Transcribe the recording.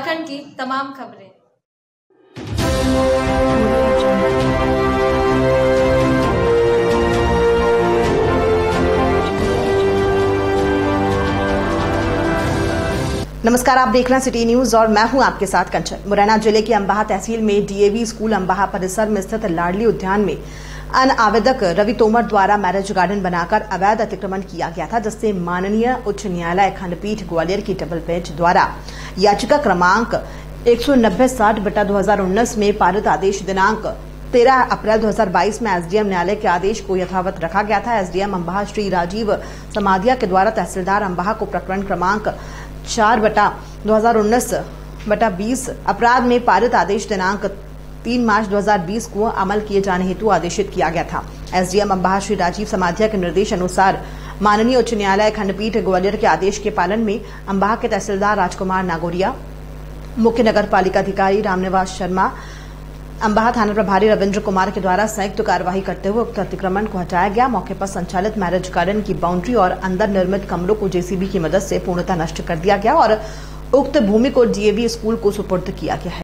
उत्तराखंड की तमाम खबरें। नमस्कार, आप देख रहे हैं सिटी न्यूज और मैं हूं आपके साथ कंचन। मुरैना जिले के अंबाह तहसील में डीएवी स्कूल अंबाह परिसर में स्थित लाडली उद्यान में अनावेदक रवि तोमर द्वारा मैरिज गार्डन बनाकर अवैध अतिक्रमण किया गया था, जिससे माननीय उच्च न्यायालय खंडपीठ ग्वालियर की डबल बेंच द्वारा याचिका क्रमांक 190/2019 में पारित आदेश दिनांक 13 अप्रैल 2022 में एसडीएम न्यायालय के आदेश को यथावत रखा गया था। एसडीएम अंबाह श्री राजीव समाधिया के द्वारा तहसीलदार अंबाह को प्रकरण क्रमांक 4/2019/20 अपराध में पारित आदेश दिनांक 3 मार्च 2020 को अमल किए जाने हेतु आदेशित किया गया था। एसडीएम अंबाह श्री राजीव समाधिया के निर्देश अनुसार माननीय उच्च न्यायालय खंडपीठ ग्वालियर के आदेश के पालन में अंबाह के तहसीलदार राजकुमार नागोरिया, मुख्य नगर पालिका अधिकारी रामनिवास शर्मा, अंबाह थाना प्रभारी रविंद्र कुमार के द्वारा संयुक्त कार्यवाही करते हुए उक्त अतिक्रमण को हटाया गया। मौके पर संचालित मैरिज गार्डन की बाउंड्री और अंदर निर्मित कमरों को जेसीबी की मदद से पूर्णतः नष्ट कर दिया गया और उक्त भूमि को डीएवी स्कूल को सुपुर्द किया गया है।